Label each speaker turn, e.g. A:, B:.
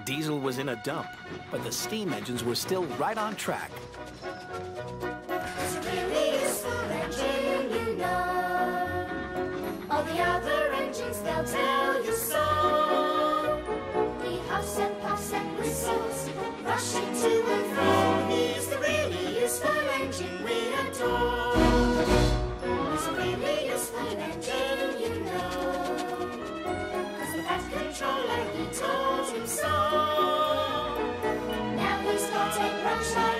A: diesel was in a dump, but the steam engines were still right on track.
B: It's a really useful engine, you know. All the other engines, they'll tell you so. He huffs and puffs and whistles, rushing to and fro. He's the really useful engine we adore. It's a really useful engine, you know. 'Cause the Fat Controller, he told him so. Now he's got a brush